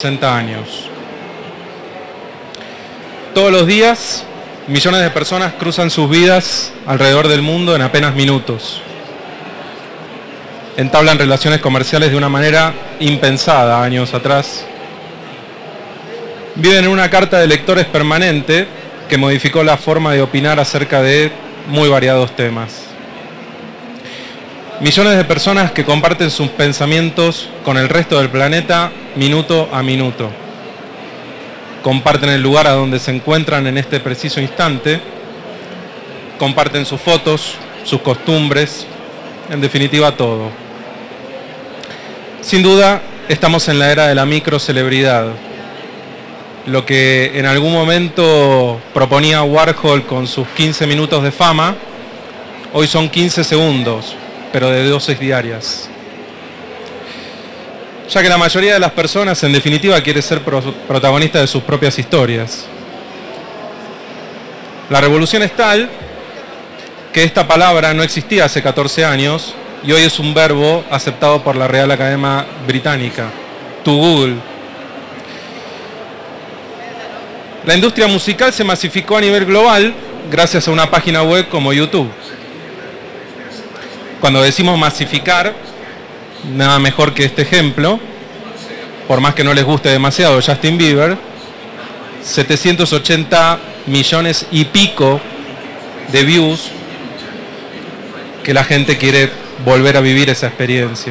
60 años. Todos los días, millones de personas cruzan sus vidas alrededor del mundo en apenas minutos. Entablan relaciones comerciales de una manera impensada años atrás. Viven en una carta de lectores permanente que modificó la forma de opinar acerca de muy variados temas. Millones de personas que comparten sus pensamientos con el resto del planeta minuto a minuto. Comparten el lugar a donde se encuentran en este preciso instante. Comparten sus fotos, sus costumbres, en definitiva todo. Sin duda, estamos en la era de la microcelebridad. Lo que en algún momento proponía Warhol con sus 15 minutos de fama, hoy son 15 segundos, pero de dosis diarias. Ya que la mayoría de las personas, en definitiva, quiere ser protagonista de sus propias historias. La revolución es tal que esta palabra no existía hace 14 años y hoy es un verbo aceptado por la Real Academia Británica, to Google. La industria musical se masificó a nivel global gracias a una página web como YouTube. Cuando decimos masificar, nada mejor que este ejemplo, por más que no les guste demasiado Justin Bieber, 780 millones y pico de views, que la gente quiere volver a vivir esa experiencia.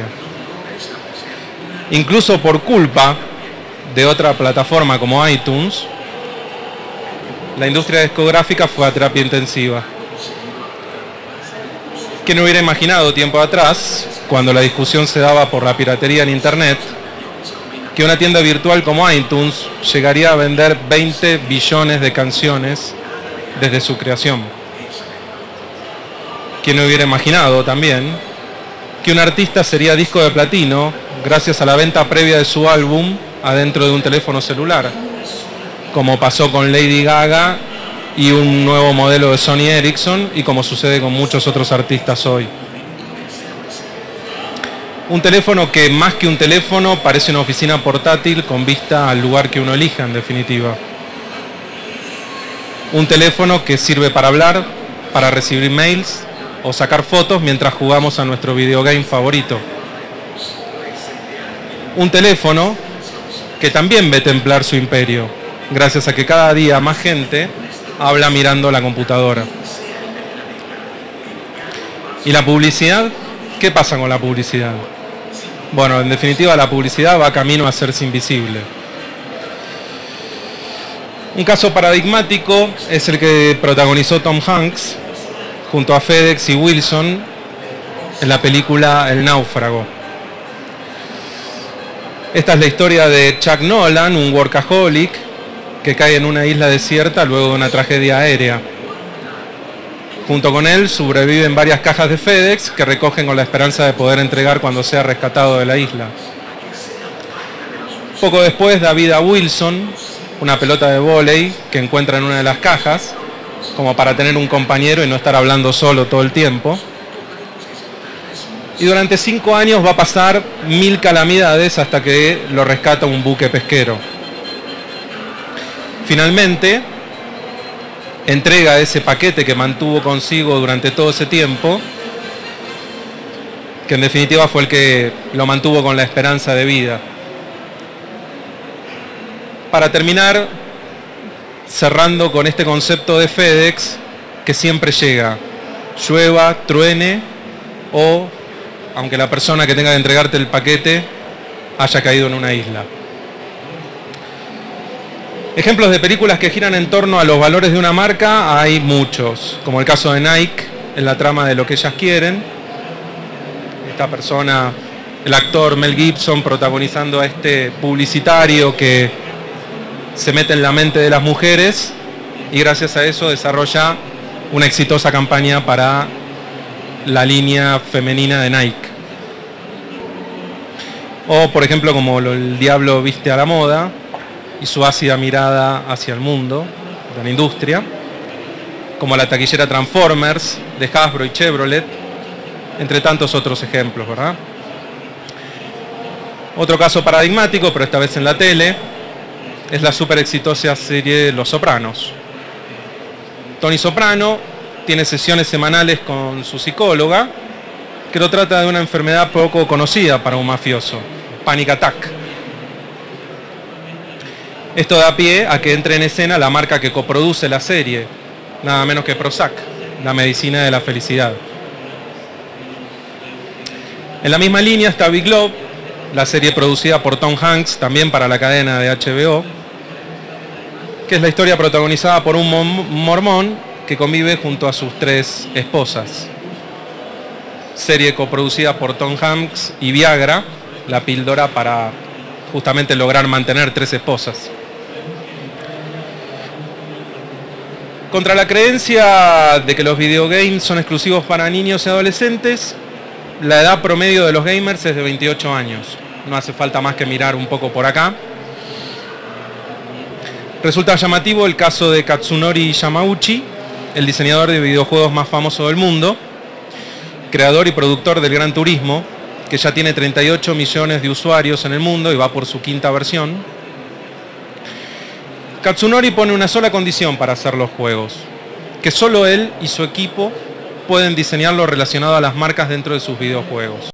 Incluso por culpa de otra plataforma como iTunes, la industria discográfica fue a terapia intensiva. ¿Quién hubiera imaginado tiempo atrás, cuando la discusión se daba por la piratería en Internet, que una tienda virtual como iTunes llegaría a vender 20 billones de canciones desde su creación? ¿Quién hubiera imaginado también que un artista sería disco de platino gracias a la venta previa de su álbum adentro de un teléfono celular, como pasó con Lady Gaga y un nuevo modelo de Sony Ericsson y como sucede con muchos otros artistas hoy? Un teléfono que más que un teléfono parece una oficina portátil con vista al lugar que uno elija, en definitiva. Un teléfono que sirve para hablar, para recibir mails o sacar fotos mientras jugamos a nuestro videogame favorito. Un teléfono que también ve templar su imperio, gracias a que cada día más gente habla mirando la computadora. ¿Y la publicidad? ¿Qué pasa con la publicidad? Bueno, en definitiva, la publicidad va camino a hacerse invisible. Un caso paradigmático es el que protagonizó Tom Hanks junto a FedEx y Wilson en la película El náufrago. Esta es la historia de Chuck Nolan, un workaholic que cae en una isla desierta luego de una tragedia aérea. Junto con él sobreviven varias cajas de FedEx que recogen con la esperanza de poder entregar cuando sea rescatado de la isla. Poco después da vida a Wilson, una pelota de vóley que encuentra en una de las cajas, como para tener un compañero y no estar hablando solo todo el tiempo. Y durante 5 años va a pasar 1000 calamidades hasta que lo rescata un buque pesquero. Finalmente, entrega ese paquete que mantuvo consigo durante todo ese tiempo, que en definitiva fue el que lo mantuvo con la esperanza de vida. Para terminar, cerrando con este concepto de FedEx, que siempre llega, llueva, truene, o aunque la persona que tenga que entregarte el paquete haya caído en una isla. Ejemplos de películas que giran en torno a los valores de una marca hay muchos, como el caso de Nike, en la trama de Lo que ellas quieren. Esta persona, el actor Mel Gibson, protagonizando a este publicitario que se mete en la mente de las mujeres y gracias a eso desarrolla una exitosa campaña para la línea femenina de Nike. O, por ejemplo, como El diablo viste a la moda y su ácida mirada hacia el mundo de la industria, como la taquillera Transformers de Hasbro y Chevrolet, entre tantos otros ejemplos, ¿verdad? Otro caso paradigmático, pero esta vez en la tele, es la súper exitosa serie Los Sopranos. Tony Soprano tiene sesiones semanales con su psicóloga, que lo trata de una enfermedad poco conocida para un mafioso, panic attack. Esto da pie a que entre en escena la marca que coproduce la serie, nada menos que Prozac, la medicina de la felicidad. En la misma línea está Big Love, la serie producida por Tom Hanks, también para la cadena de HBO, que es la historia protagonizada por un mormón que convive junto a sus 3 esposas. Serie coproducida por Tom Hanks y Viagra, la píldora para justamente lograr mantener 3 esposas. Contra la creencia de que los videogames son exclusivos para niños y adolescentes, la edad promedio de los gamers es de 28 años. No hace falta más que mirar un poco por acá. Resulta llamativo el caso de Katsunori Yamauchi, el diseñador de videojuegos más famoso del mundo, creador y productor del Gran Turismo, que ya tiene 38 millones de usuarios en el mundo y va por su 5ª versión. Katsunori pone una sola condición para hacer los juegos: que solo él y su equipo pueden diseñar lo relacionado a las marcas dentro de sus videojuegos.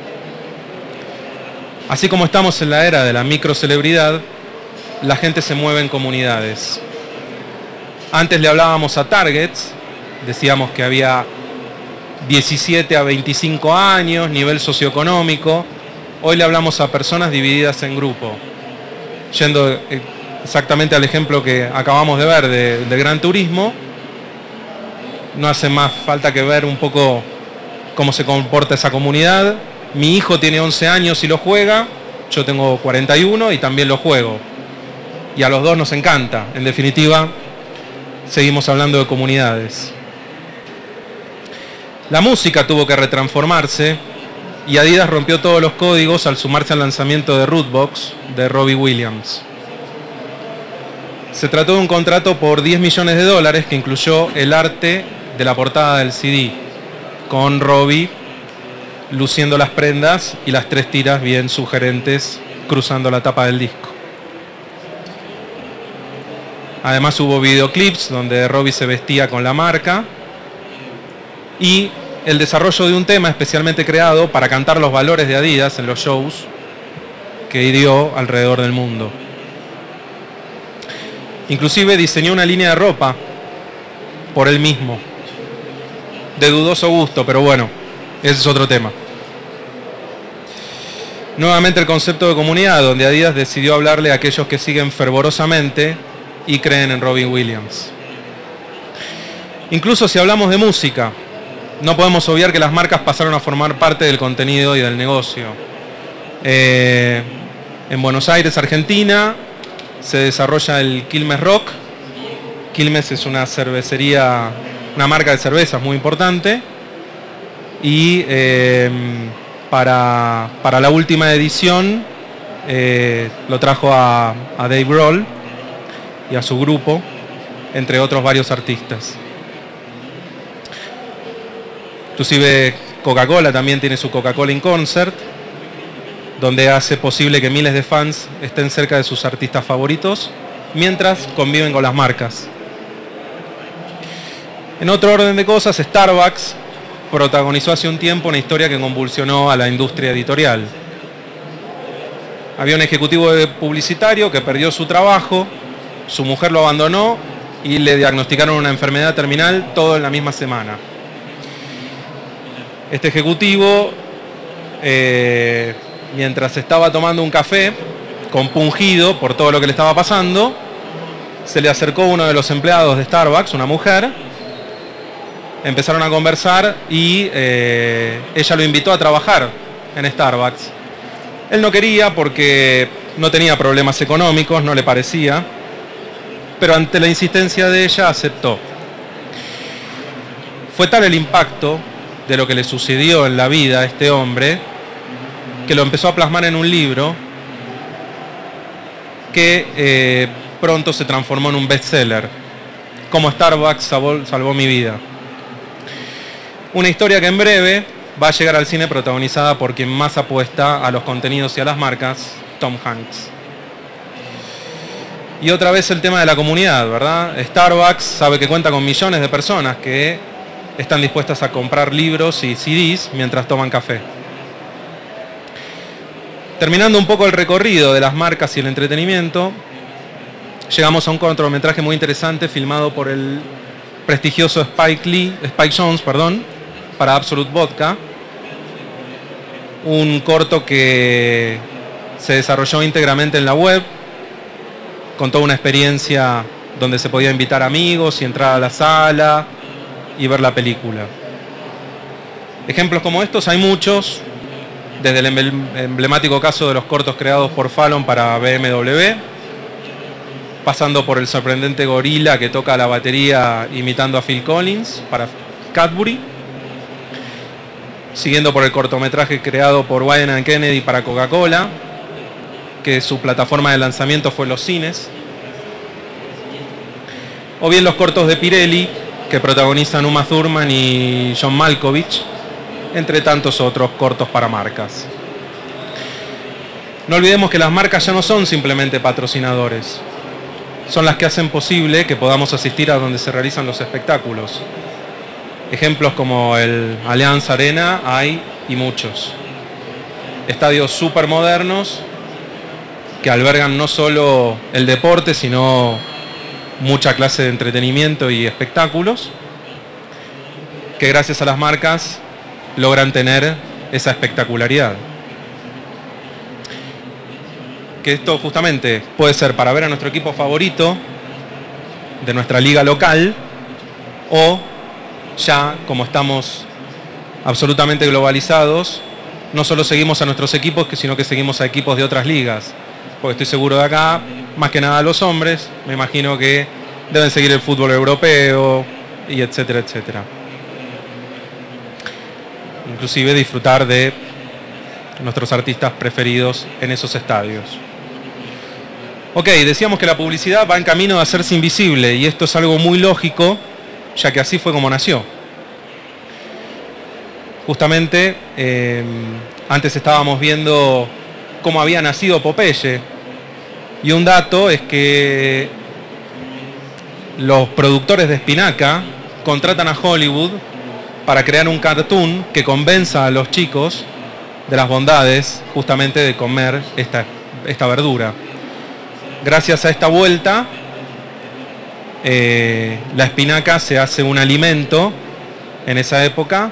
Así como estamos en la era de la microcelebridad, la gente se mueve en comunidades. Antes le hablábamos a targets, decíamos que había 17 a 25 años, nivel socioeconómico. Hoy le hablamos a personas divididas en grupo. Yendo exactamente al ejemplo que acabamos de ver de Gran Turismo, no hace más falta que ver un poco cómo se comporta esa comunidad. Mi hijo tiene 11 años y lo juega, yo tengo 41 y también lo juego. Y a los dos nos encanta. En definitiva, seguimos hablando de comunidades. La música tuvo que retransformarse y Adidas rompió todos los códigos al sumarse al lanzamiento de Rudebox de Robbie Williams. Se trató de un contrato por $10 millones que incluyó el arte de la portada del CD, con Robbie luciendo las prendas y las 3 tiras bien sugerentes cruzando la tapa del disco. Además hubo videoclips donde Robbie se vestía con la marca y el desarrollo de un tema especialmente creado para cantar los valores de Adidas en los shows que dio alrededor del mundo. Inclusive diseñó una línea de ropa por él mismo, de dudoso gusto, pero bueno, ese es otro tema. Nuevamente el concepto de comunidad, donde Adidas decidió hablarle a aquellos que siguen fervorosamente y creen en Robbie Williams. Incluso si hablamos de música, no podemos obviar que las marcas pasaron a formar parte del contenido y del negocio. En Buenos Aires, Argentina, se desarrolla el Quilmes Rock. Quilmes es una cervecería, una marca de cervezas muy importante. Y para la última edición lo trajo a Dave Grohl y a su grupo, entre otros varios artistas. Inclusive Coca-Cola también tiene su Coca-Cola in Concert, donde hace posible que miles de fans estén cerca de sus artistas favoritos mientras conviven con las marcas. En otro orden de cosas, Starbucks protagonizó hace un tiempo una historia que convulsionó a la industria editorial. Había un ejecutivo publicitario que perdió su trabajo, su mujer lo abandonó y le diagnosticaron una enfermedad terminal todo en la misma semana. Este ejecutivo, mientras estaba tomando un café, compungido por todo lo que le estaba pasando, se le acercó uno de los empleados de Starbucks, una mujer. Empezaron a conversar y ella lo invitó a trabajar en Starbucks. Él no quería porque no tenía problemas económicos, no le parecía, pero ante la insistencia de ella aceptó. Fue tal el impacto de lo que le sucedió en la vida a este hombre que lo empezó a plasmar en un libro que pronto se transformó en un bestseller, Cómo Starbucks salvó mi vida. Una historia que en breve va a llegar al cine protagonizada por quien más apuesta a los contenidos y a las marcas, Tom Hanks. Y otra vez el tema de la comunidad, ¿verdad? Starbucks sabe que cuenta con millones de personas que están dispuestas a comprar libros y CDs mientras toman café. Terminando un poco el recorrido de las marcas y el entretenimiento, llegamos a un cortometraje muy interesante filmado por el prestigioso Spike Jonze, para Absolut Vodka. Un corto que se desarrolló íntegramente en la web, con toda una experiencia donde se podía invitar amigos y entrar a la sala y ver la película. Ejemplos como estos hay muchos, desde el emblemático caso de los cortos creados por Fallon para BMW, pasando por el sorprendente gorila que toca la batería imitando a Phil Collins para Cadbury, siguiendo por el cortometraje creado por Wayne Kennedy para Coca-Cola, que su plataforma de lanzamiento fue los cines, o bien los cortos de Pirelli, que protagonizan Uma Thurman y John Malkovich, entre tantos otros cortos para marcas. No olvidemos que las marcas ya no son simplemente patrocinadores, son las que hacen posible que podamos asistir a donde se realizan los espectáculos. Ejemplos como el Allianz Arena hay y muchos. Estadios súper modernos que albergan no solo el deporte, sino mucha clase de entretenimiento y espectáculos, que gracias a las marcas logran tener esa espectacularidad. Que esto justamente puede ser para ver a nuestro equipo favorito de nuestra liga local, o ya como estamos absolutamente globalizados, no solo seguimos a nuestros equipos, sino que seguimos a equipos de otras ligas. Porque estoy seguro de acá, más que nada los hombres, me imagino que deben seguir el fútbol europeo y etcétera, etcétera. Inclusive disfrutar de nuestros artistas preferidos en esos estadios. Ok, decíamos que la publicidad va en camino a hacerse invisible, y esto es algo muy lógico, ya que así fue como nació. Justamente, antes estábamos viendo cómo había nacido Popeye, y un dato es que los productores de Espinaca contratan a Hollywood para crear un cartoon que convenza a los chicos de las bondades justamente de comer esta verdura. Gracias a esta vuelta, la espinaca se hace un alimento en esa época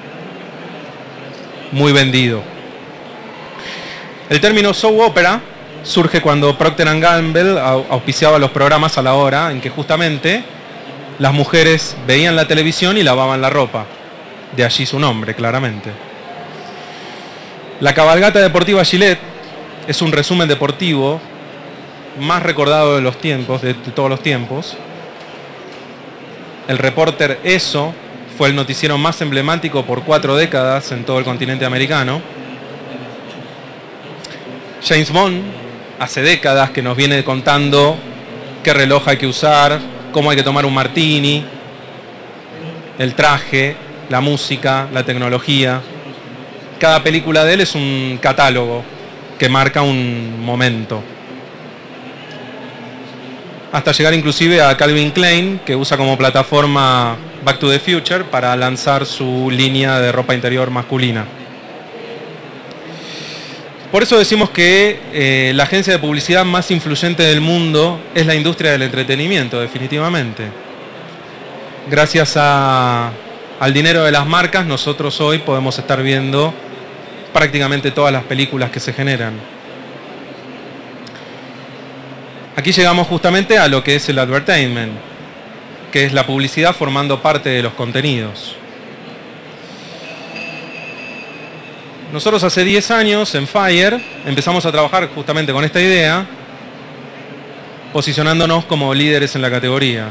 muy vendido. El término soap opera surge cuando Procter & Gamble auspiciaba los programas a la hora en que justamente las mujeres veían la televisión y lavaban la ropa. De allí su nombre, claramente. La cabalgata deportiva Gillette es un resumen deportivo más recordado de los tiempos, de todos los tiempos. El Reporter Eso fue el noticiero más emblemático por 4 décadas en todo el continente americano. James Bond hace décadas que nos viene contando qué reloj hay que usar, cómo hay que tomar un martini, el traje, la música, la tecnología. Cada película de él es un catálogo que marca un momento. Hasta llegar inclusive a Calvin Klein, que usa como plataforma Back to the Future para lanzar su línea de ropa interior masculina. Por eso decimos que la agencia de publicidad más influyente del mundo es la industria del entretenimiento, definitivamente. Gracias al dinero de las marcas, nosotros hoy podemos estar viendo prácticamente todas las películas que se generan. Aquí llegamos justamente a lo que es el advertisement, que es la publicidad formando parte de los contenidos. Nosotros hace 10 años en Fire empezamos a trabajar justamente con esta idea, posicionándonos como líderes en la categoría.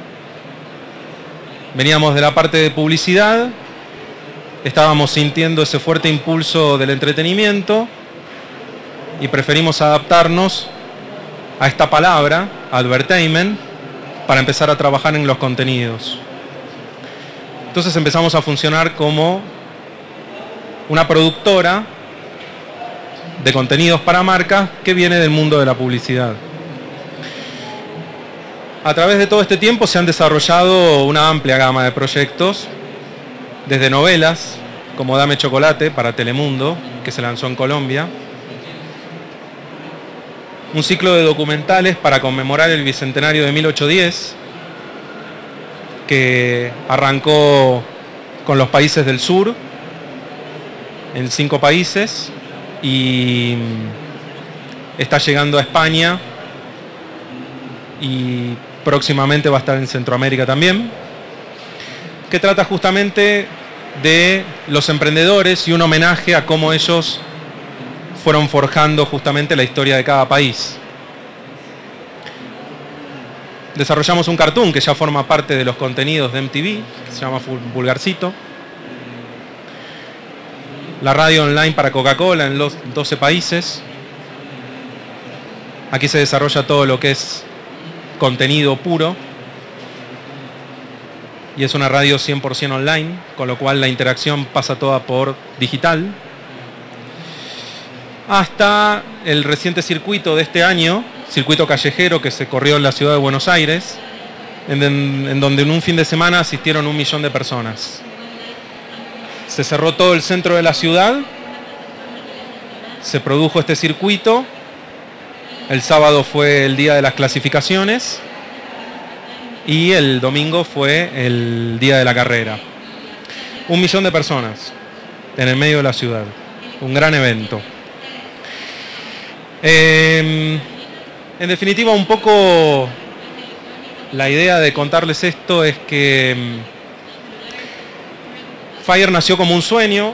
Veníamos de la parte de publicidad, estábamos sintiendo ese fuerte impulso del entretenimiento y preferimos adaptarnos a esta palabra, advertisement, para empezar a trabajar en los contenidos. Entonces empezamos a funcionar como una productora de contenidos para marcas que viene del mundo de la publicidad. A través de todo este tiempo se han desarrollado una amplia gama de proyectos, desde novelas, como Dame Chocolate para Telemundo, que se lanzó en Colombia, un ciclo de documentales para conmemorar el bicentenario de 1810, que arrancó con los países del sur, en 5 países, y está llegando a España y próximamente va a estar en Centroamérica también, que trata justamente de los emprendedores y un homenaje a cómo ellos fueron forjando justamente la historia de cada país. Desarrollamos un cartoon que ya forma parte de los contenidos de MTV, se llama Vulgarcito. La radio online para Coca-Cola en los 12 países. Aquí se desarrolla todo lo que es contenido puro. Y es una radio 100% online, con lo cual la interacción pasa toda por digital. Hasta el reciente circuito de este año, circuito callejero que se corrió en la ciudad de Buenos Aires, en donde en un fin de semana asistieron 1 millón de personas. Se cerró todo el centro de la ciudad, se produjo este circuito, el sábado fue el día de las clasificaciones y el domingo fue el día de la carrera. 1 millón de personas en el medio de la ciudad, un gran evento. En definitiva, un poco la idea de contarles esto es que Fire nació como un sueño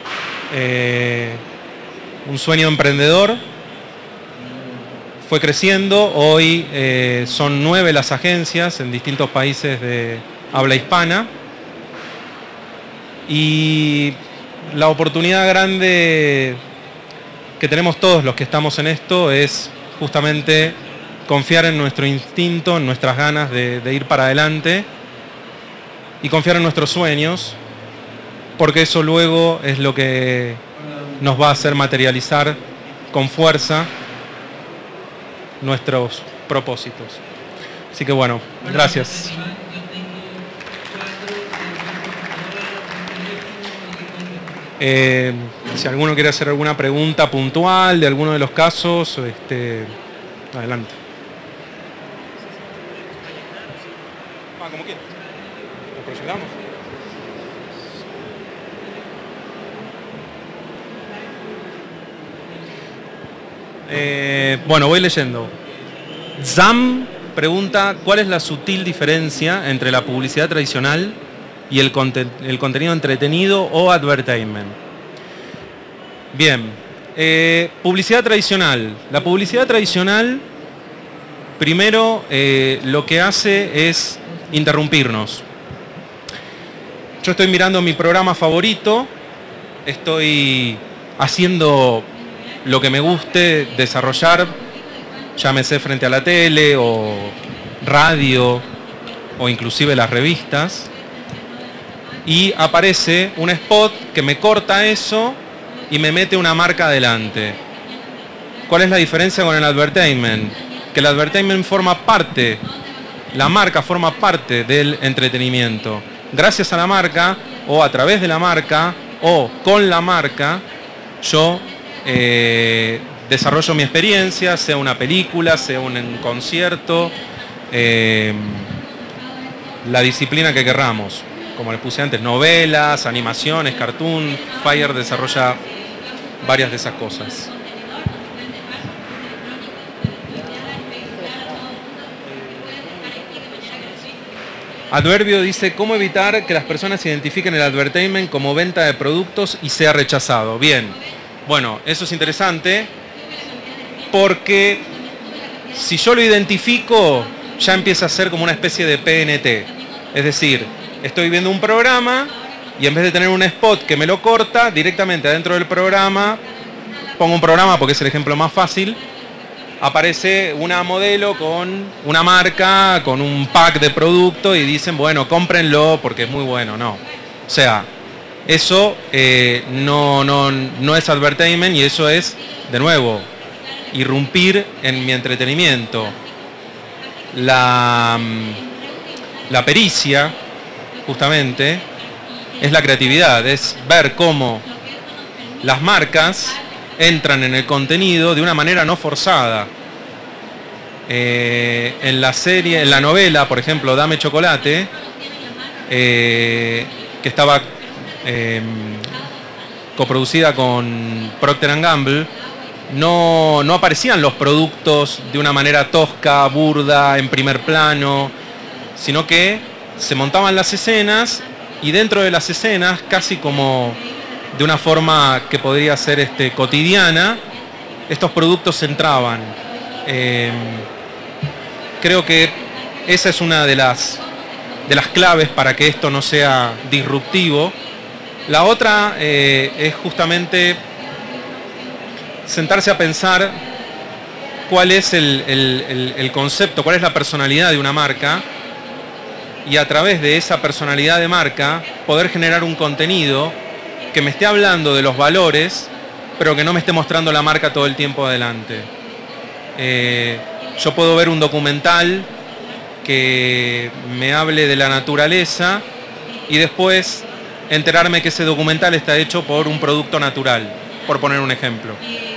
emprendedor, fue creciendo, hoy son 9 las agencias en distintos países de habla hispana y la oportunidad grande que tenemos todos los que estamos en esto es justamente confiar en nuestro instinto, en nuestras ganas de ir para adelante y confiar en nuestros sueños, porque eso luego es lo que nos va a hacer materializar con fuerza nuestros propósitos. Así que bueno, gracias. Si alguno quiere hacer alguna pregunta puntual de alguno de los casos, adelante. Como quieras. ¿Lo proyectamos? Bueno, voy leyendo. Zam pregunta, ¿cuál es la sutil diferencia entre la publicidad tradicional y el contenido entretenido o advertisement? Bien, publicidad tradicional. La publicidad tradicional, primero, lo que hace es interrumpirnos. Yo estoy mirando mi programa favorito, estoy haciendo lo que me guste desarrollar, llámese frente a la tele o radio o inclusive las revistas, y aparece un spot que me corta eso y me mete una marca adelante. ¿Cuál es la diferencia con el advertisement? Que el advertisement forma parte, la marca forma parte del entretenimiento. Gracias a la marca o a través de la marca o con la marca, yo desarrollo mi experiencia, sea una película, sea un concierto, la disciplina que querramos. Como les puse antes, novelas, animaciones, cartoon. Fire desarrolla varias de esas cosas. Adverbio dice, ¿cómo evitar que las personas identifiquen el advertisement como venta de productos y sea rechazado? Bien, bueno, eso es interesante porque si yo lo identifico, ya empieza a ser como una especie de PNT. Es decir, estoy viendo un programa y en vez de tener un spot que me lo corta, directamente adentro del programa, pongo un programa porque es el ejemplo más fácil, aparece una modelo con una marca, con un pack de producto y dicen, bueno, cómprenlo porque es muy bueno. No. O sea, Eso no es advertainment, y eso es, de nuevo, irrumpir en mi entretenimiento. La pericia, justamente, es la creatividad, es ver cómo las marcas entran en el contenido de una manera no forzada. En la novela, por ejemplo, Dame Chocolate, que estaba coproducida con Procter & Gamble, no aparecían los productos de una manera tosca, burda, en primer plano, sino que se montaban las escenas, y dentro de las escenas, casi como de una forma que podría ser cotidiana, estos productos entraban. Creo que esa es una de las claves para que esto no sea disruptivo. La otra es justamente sentarse a pensar cuál es el concepto, cuál es la personalidad de una marca, y a través de esa personalidad de marca poder generar un contenido que me esté hablando de los valores, pero que no me esté mostrando la marca todo el tiempo adelante. Yo puedo ver un documental que me hable de la naturaleza y después enterarme que ese documental está hecho por un producto natural, por poner un ejemplo.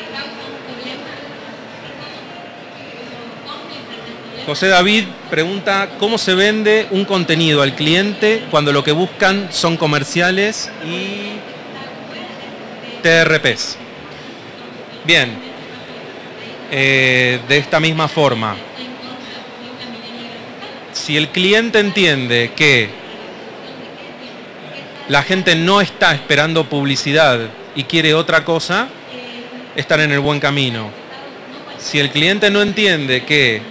José David pregunta: ¿cómo se vende un contenido al cliente cuando lo que buscan son comerciales y TRPs? Bien, de esta misma forma, si el cliente entiende que la gente no está esperando publicidad y quiere otra cosa, están en el buen camino. Si el cliente no entiende que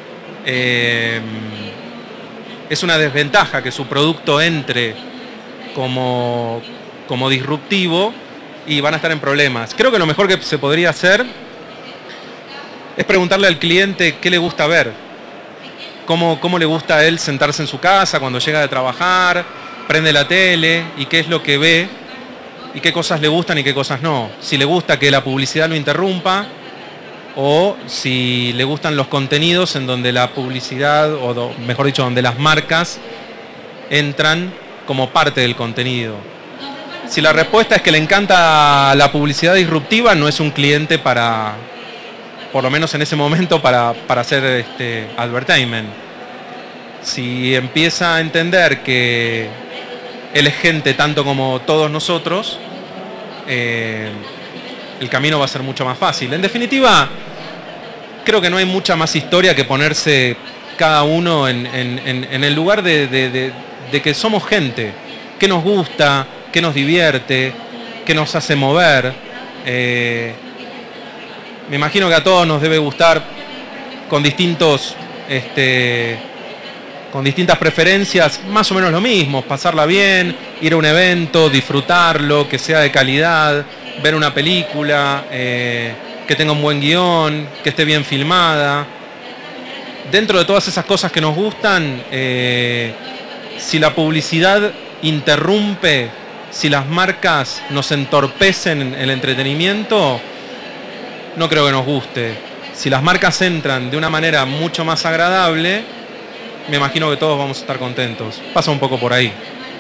es una desventaja que su producto entre como disruptivo, y van a estar en problemas. Creo que lo mejor que se podría hacer es preguntarle al cliente qué le gusta ver, cómo le gusta a él sentarse en su casa cuando llega de trabajar, prende la tele, y qué es lo que ve, y qué cosas le gustan y qué cosas no. Si le gusta que la publicidad lo interrumpa, o si le gustan los contenidos en donde la publicidad, o mejor dicho, donde las marcas entran como parte del contenido. Si la respuesta es que le encanta la publicidad disruptiva, no es un cliente para, por lo menos en ese momento, para hacer advertisement. Si empieza a entender que él es gente tanto como todos nosotros, el camino va a ser mucho más fácil. En definitiva, creo que no hay mucha más historia que ponerse cada uno en el lugar de que somos gente, qué nos gusta, qué nos divierte, qué nos hace mover. Me imagino que a todos nos debe gustar, con distintas preferencias, más o menos lo mismo: pasarla bien, ir a un evento, disfrutarlo, que sea de calidad, ver una película, que tenga un buen guión, que esté bien filmada. Dentro de todas esas cosas que nos gustan, si la publicidad interrumpe, si las marcas nos entorpecen el entretenimiento, no creo que nos guste. Si las marcas entran de una manera mucho más agradable, me imagino que todos vamos a estar contentos. Pasa un poco por ahí.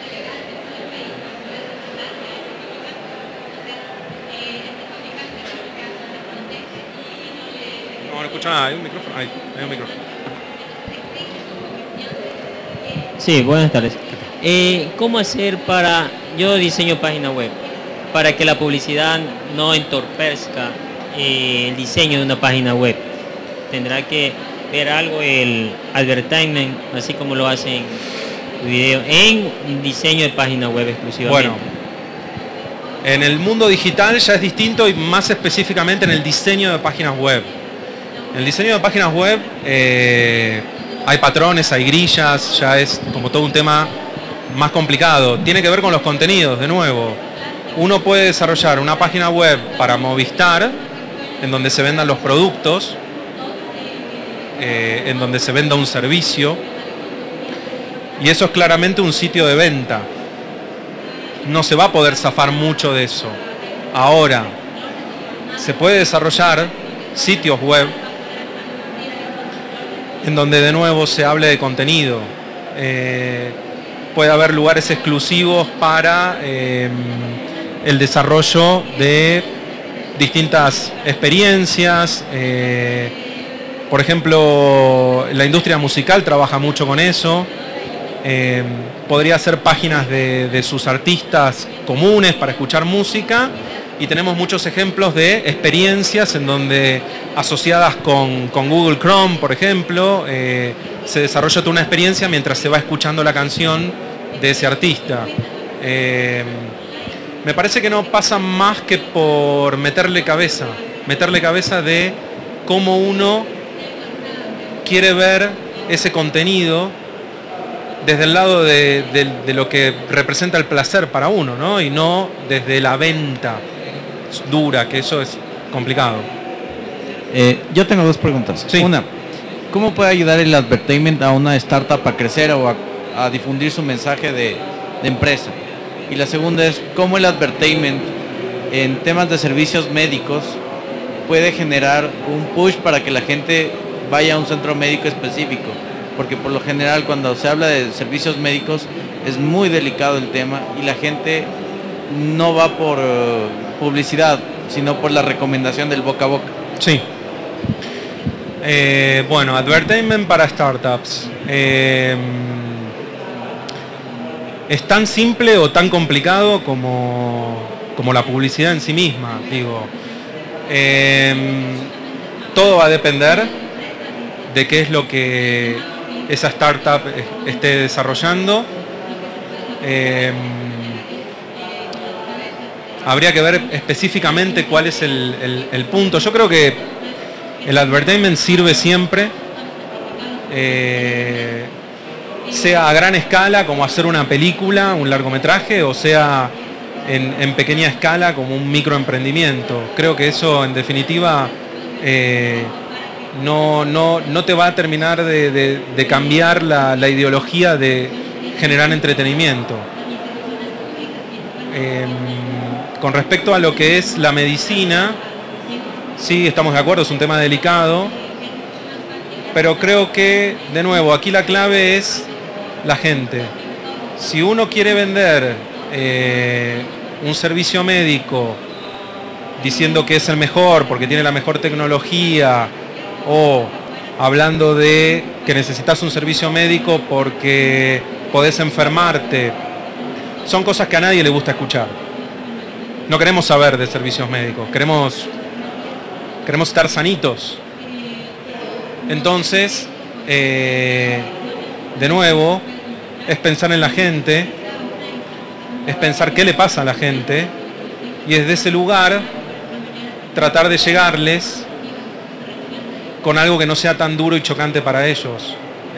No escucho nada. ¿Hay un micrófono? Hay un micrófono. Sí, buenas tardes. ¿Cómo hacer para... Yo diseño página web, para que la publicidad no entorpezca el diseño de una página web? Tendrá que ver algo el advertisement, así como lo hacen video, en diseño de página web exclusivamente. Bueno, en el mundo digital ya es distinto, y más específicamente en el diseño de páginas web. En el diseño de páginas web hay patrones, hay grillas, ya es como todo un tema más complicado. Tiene que ver con los contenidos, de nuevo. Uno puede desarrollar una página web para Movistar, en donde se vendan los productos, en donde se venda un servicio, y eso es claramente un sitio de venta. no se va a poder zafar mucho de eso. Ahora, se puede desarrollar sitios web en donde de nuevo se hable de contenido. Puede haber lugares exclusivos para el desarrollo de distintas experiencias. Por ejemplo, la industria musical trabaja mucho con eso. Podría ser páginas de sus artistas comunes para escuchar música, y tenemos muchos ejemplos de experiencias en donde, asociadas con Google Chrome, por ejemplo, se desarrolla toda una experiencia mientras se va escuchando la canción de ese artista. Me parece que no pasa más que por meterle cabeza de cómo uno quiere ver ese contenido desde el lado de lo que representa el placer para uno, ¿no? Y no desde la venta dura, que eso es complicado. Yo tengo dos preguntas. Sí. Una, ¿cómo puede ayudar el advertisement a una startup a crecer o a difundir su mensaje de empresa? Y la segunda es, ¿cómo el advertisement en temas de servicios médicos puede generar un push para que la gente vaya a un centro médico específico? Porque por lo general, cuando se habla de servicios médicos, es muy delicado el tema y la gente no va por publicidad, sino por la recomendación del boca a boca. Sí. Bueno, advertisement para startups. Es tan simple o tan complicado como la publicidad en sí misma. Digo, todo va a depender de qué es lo que esa startup esté desarrollando. Habría que ver específicamente cuál es el punto. Yo creo que el advertisement sirve siempre, sea a gran escala como hacer una película, un largometraje, o sea en pequeña escala como un microemprendimiento. Creo que eso en definitiva no te va a terminar de cambiar la ideología de generar entretenimiento. Con respecto a lo que es la medicina, sí, estamos de acuerdo, es un tema delicado, pero creo que, de nuevo, aquí la clave es la gente. Si uno quiere vender un servicio médico diciendo que es el mejor porque tiene la mejor tecnología, o hablando de que necesitas un servicio médico porque podés enfermarte, son cosas que a nadie le gusta escuchar. No queremos saber de servicios médicos, queremos estar sanitos. Entonces, de nuevo, es pensar en la gente, es pensar qué le pasa a la gente, y desde ese lugar tratar de llegarles con algo que no sea tan duro y chocante para ellos.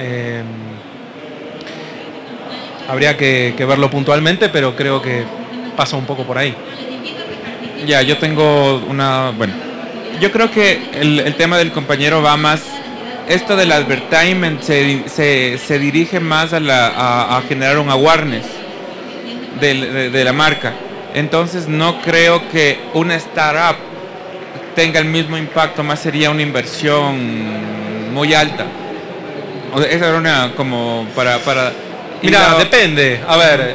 Habría que verlo puntualmente, pero creo que pasa un poco por ahí. Ya, yo tengo una... Bueno, yo creo que el tema del compañero va más... Esto del advertisement se dirige más a generar un awareness de la marca. Entonces no creo que una startup tenga el mismo impacto, más sería una inversión muy alta. O sea, esa era una como para Mira, depende. A ver,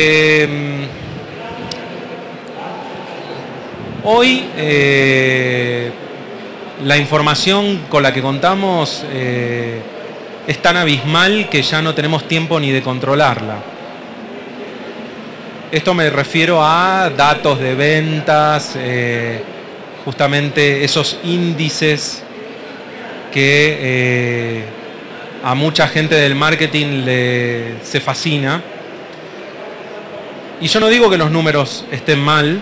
hoy la información con la que contamos es tan abismal que ya no tenemos tiempo ni de controlarla. Esto me refiero a datos de ventas, justamente esos índices que a mucha gente del marketing se fascina. Y yo no digo que los números estén mal.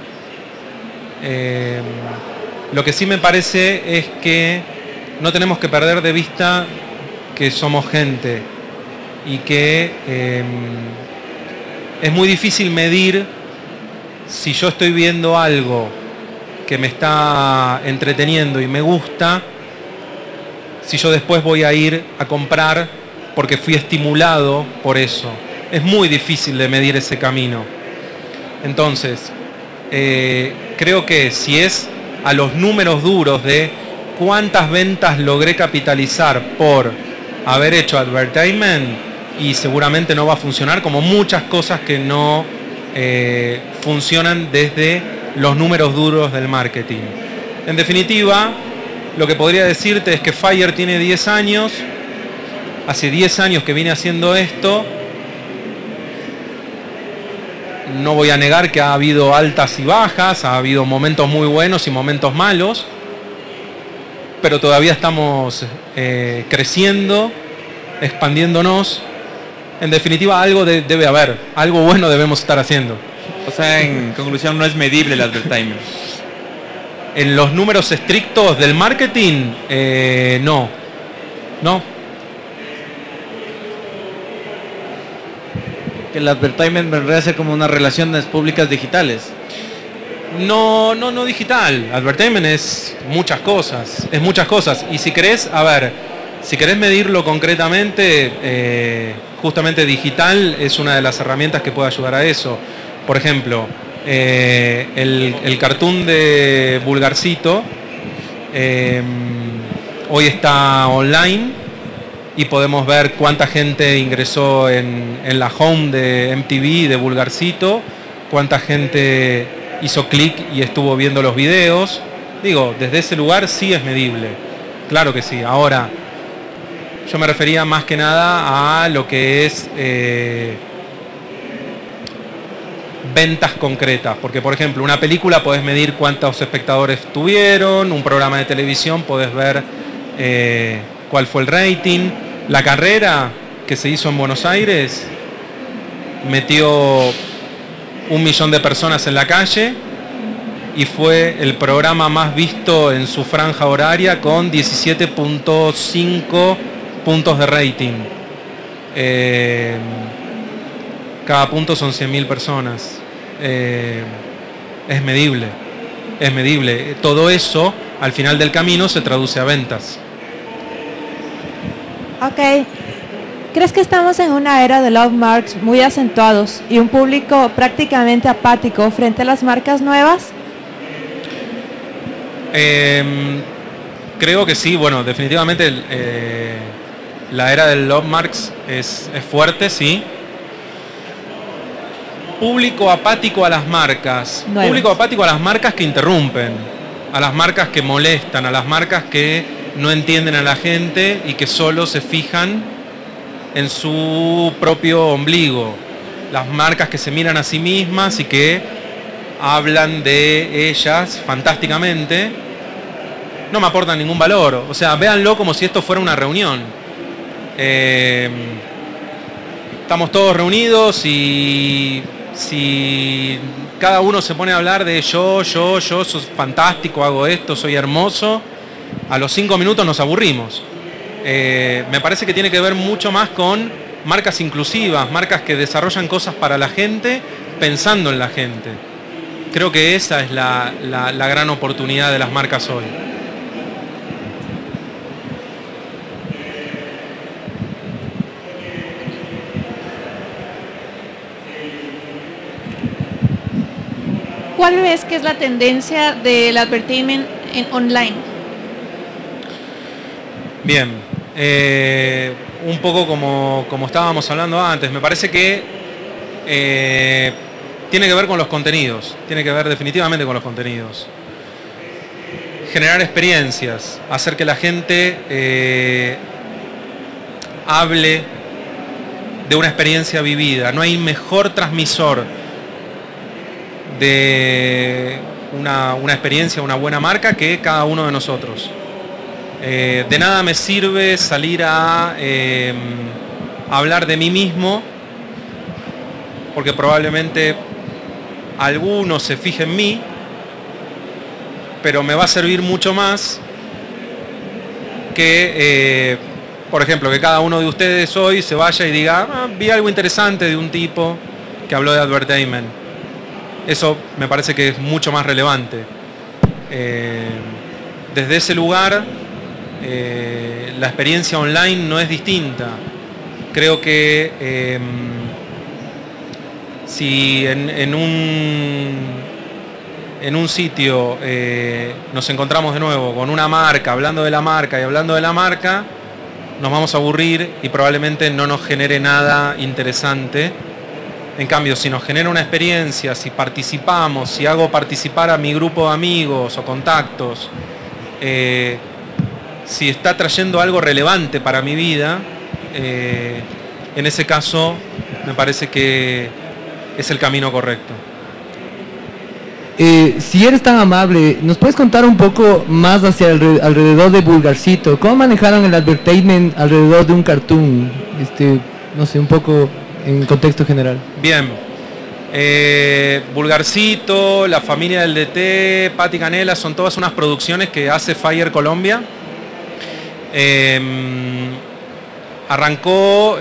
Lo que sí me parece es que no tenemos que perder de vista que somos gente y que es muy difícil medir si yo estoy viendo algo que me está entreteniendo y me gusta, si yo después voy a ir a comprar porque fui estimulado por eso. Es muy difícil de medir ese camino. Entonces, creo que si es a los números duros de cuántas ventas logré capitalizar por haber hecho advertisement, y seguramente no va a funcionar, como muchas cosas que no funcionan desde los números duros del marketing. En definitiva, lo que podría decirte es que Fire tiene 10 años, hace 10 años que viene haciendo esto. No voy a negar que ha habido altas y bajas, ha habido momentos muy buenos y momentos malos, pero todavía estamos creciendo, expandiéndonos. En definitiva, algo debe haber, algo bueno debemos estar haciendo. O sea, en conclusión, no es medible el advertisement. En los números estrictos del marketing, no. Que el advertisement vendría a ser como unas relaciones públicas digitales. No digital. Advertisement es muchas cosas. Y si querés, si querés medirlo concretamente, justamente digital es una de las herramientas que puede ayudar a eso. Por ejemplo, el cartoon de Vulgarcito hoy está online y podemos ver cuánta gente ingresó en la home de MTV de Vulgarcito, cuánta gente hizo clic y estuvo viendo los videos. Digo, desde ese lugar sí es medible, claro que sí. Ahora, yo me refería más que nada a lo que es ventas concretas, porque por ejemplo una película podés medir cuántos espectadores tuvieron, un programa de televisión podés ver cuál fue el rating. La carrera que se hizo en Buenos Aires metió 1 millón de personas en la calle y fue el programa más visto en su franja horaria con 17.5 puntos de rating. Cada punto son 100.000 personas. Es medible. Todo eso, al final del camino, se traduce a ventas. Ok. ¿Crees que estamos en una era de love marks muy acentuados y un público prácticamente apático frente a las marcas nuevas? Creo que sí. Bueno, definitivamente la era del love marks es fuerte, sí. Público apático a las marcas. Nuevas. Público apático a las marcas que interrumpen, a las marcas que molestan, a las marcas que no entienden a la gente y que solo se fijan en su propio ombligo. Las marcas que se miran a sí mismas y que hablan de ellas fantásticamente, no me aportan ningún valor. O sea, véanlo como si esto fuera una reunión. Estamos todos reunidos y si cada uno se pone a hablar de yo soy fantástico, hago esto, soy hermoso, a los 5 minutos nos aburrimos. Me parece que tiene que ver mucho más con marcas inclusivas, marcas que desarrollan cosas para la gente pensando en la gente. Creo que esa es la gran oportunidad de las marcas hoy. ¿Cuál ves que es la tendencia del advertisement en online? Bien, un poco como estábamos hablando antes, me parece que tiene que ver con los contenidos, tiene que ver definitivamente con los contenidos. Generar experiencias, hacer que la gente hable de una experiencia vivida. No hay mejor transmisor de una experiencia, una buena marca que cada uno de nosotros. De nada me sirve salir a hablar de mí mismo, porque probablemente alguno se fije en mí, pero me va a servir mucho más que, por ejemplo, que cada uno de ustedes hoy se vaya y diga, vi algo interesante de un tipo que habló de advertisement. Eso me parece que es mucho más relevante. Desde ese lugar, la experiencia online no es distinta. Creo que Si en un sitio nos encontramos de nuevo con una marca, hablando de la marca y hablando de la marca, nos vamos a aburrir y probablemente no nos genere nada interesante. En cambio, si nos genera una experiencia, si participamos, si hago participar a mi grupo de amigos o contactos, si está trayendo algo relevante para mi vida, en ese caso me parece que es el camino correcto. Si eres tan amable, ¿nos puedes contar un poco más hacia alrededor de Vulgarcito? ¿Cómo manejaron el advertisement alrededor de un cartoon? No sé, un poco en contexto general. Bien. Vulgarcito, La Familia del DT, Pati Canela, son todas unas producciones que hace Fire Colombia. Arrancó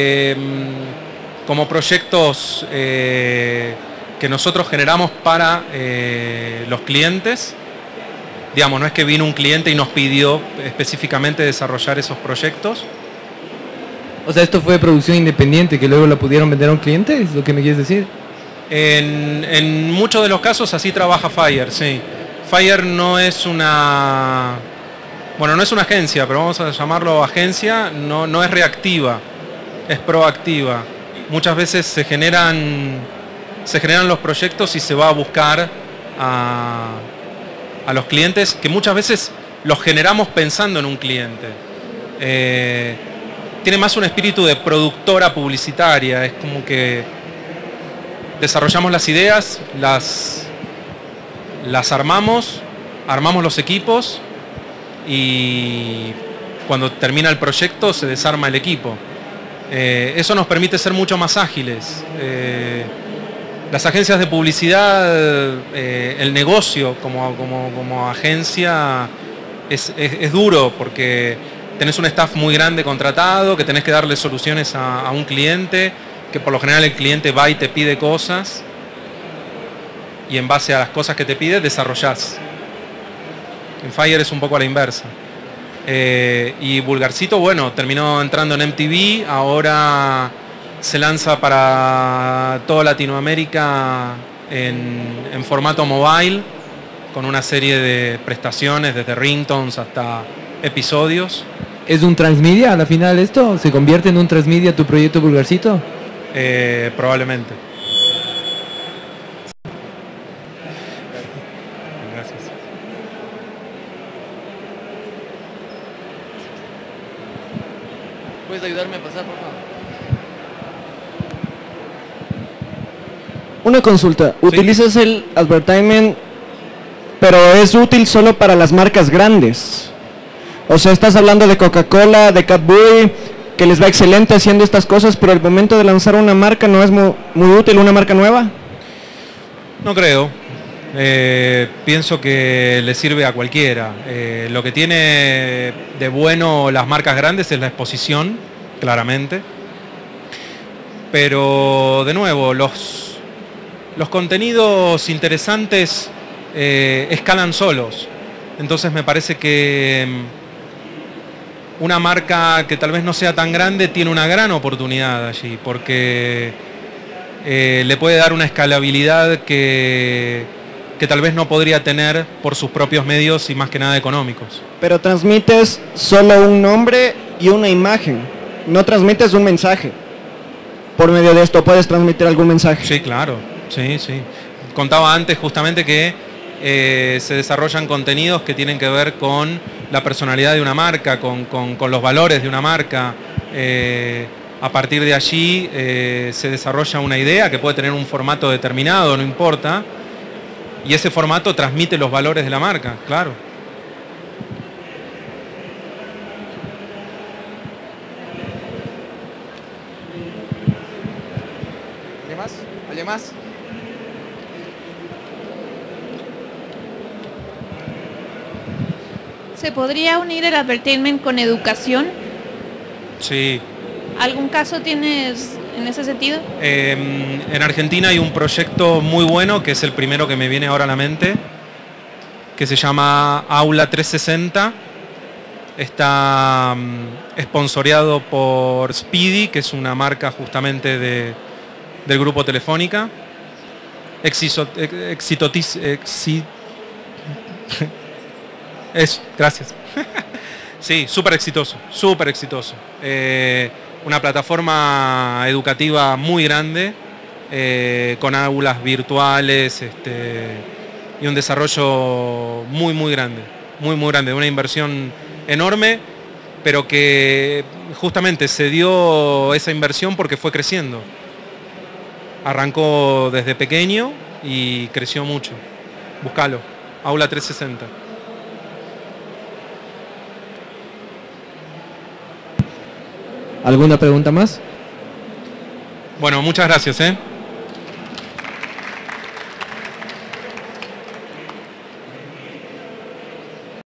como proyectos que nosotros generamos para los clientes. Digamos, no es que vino un cliente y nos pidió específicamente desarrollar esos proyectos. O sea, esto fue producción independiente que luego la pudieron vender a un cliente, ¿es lo que me quieres decir? En muchos de los casos así trabaja Fire, sí. Fire no es una... Bueno, no es una agencia, pero vamos a llamarlo agencia, no es reactiva, es proactiva. Muchas veces se generan los proyectos y se va a buscar a los clientes, que muchas veces los generamos pensando en un cliente. Tiene más un espíritu de productora publicitaria, es como que desarrollamos las ideas, las armamos los equipos y cuando termina el proyecto se desarma el equipo. Eso nos permite ser mucho más ágiles. Las agencias de publicidad, el negocio como agencia es duro porque tenés un staff muy grande contratado, que tenés que darle soluciones a un cliente, que por lo general el cliente va y te pide cosas y en base a las cosas que te pide desarrollás. En Fire es un poco a la inversa. Y Vulgarcito, bueno, terminó entrando en MTV, ahora se lanza para toda Latinoamérica en formato mobile, con una serie de prestaciones, desde ringtones hasta episodios. ¿Es un transmedia a la final esto? ¿Se convierte en un transmedia tu proyecto Vulgarcito? Probablemente. Gracias. ¿Puedes ayudarme a pasar, por favor? Una consulta. Sí. Utilizas el advertisement, pero es útil solo para las marcas grandes. O sea, estás hablando de Coca-Cola, de Cadbury, que les va excelente haciendo estas cosas, pero al momento de lanzar una marca no es muy útil, una marca nueva. No creo. Pienso que le sirve a cualquiera. Lo que tiene de bueno las marcas grandes es la exposición, claramente. Pero, de nuevo, los contenidos interesantes escalan solos. Entonces me parece que una marca que tal vez no sea tan grande tiene una gran oportunidad allí, porque le puede dar una escalabilidad que tal vez no podría tener por sus propios medios y más que nada económicos. Pero transmites solo un nombre y una imagen, no transmites un mensaje. Por medio de esto, ¿puedes transmitir algún mensaje? Sí, claro, sí. Contaba antes justamente que se desarrollan contenidos que tienen que ver con la personalidad de una marca, con los valores de una marca. A partir de allí se desarrolla una idea que puede tener un formato determinado, no importa, y ese formato transmite los valores de la marca, claro. ¿Alguien más? ¿Alguien más? ¿Se podría unir el advertisement con educación? Sí. ¿Algún caso tienes en ese sentido? En Argentina hay un proyecto muy bueno, que es el primero que me viene ahora a la mente, que se llama Aula 360. Está sponsoreado por Speedy, que es una marca justamente de del grupo Telefónica. Eso, gracias. Sí, súper exitoso, súper exitoso. Una plataforma educativa muy grande, con aulas virtuales y un desarrollo muy grande, muy grande, una inversión enorme, pero que justamente se dio esa inversión porque fue creciendo. Arrancó desde pequeño y creció mucho. Búscalo, Aula 360. ¿Alguna pregunta más? Bueno, muchas gracias.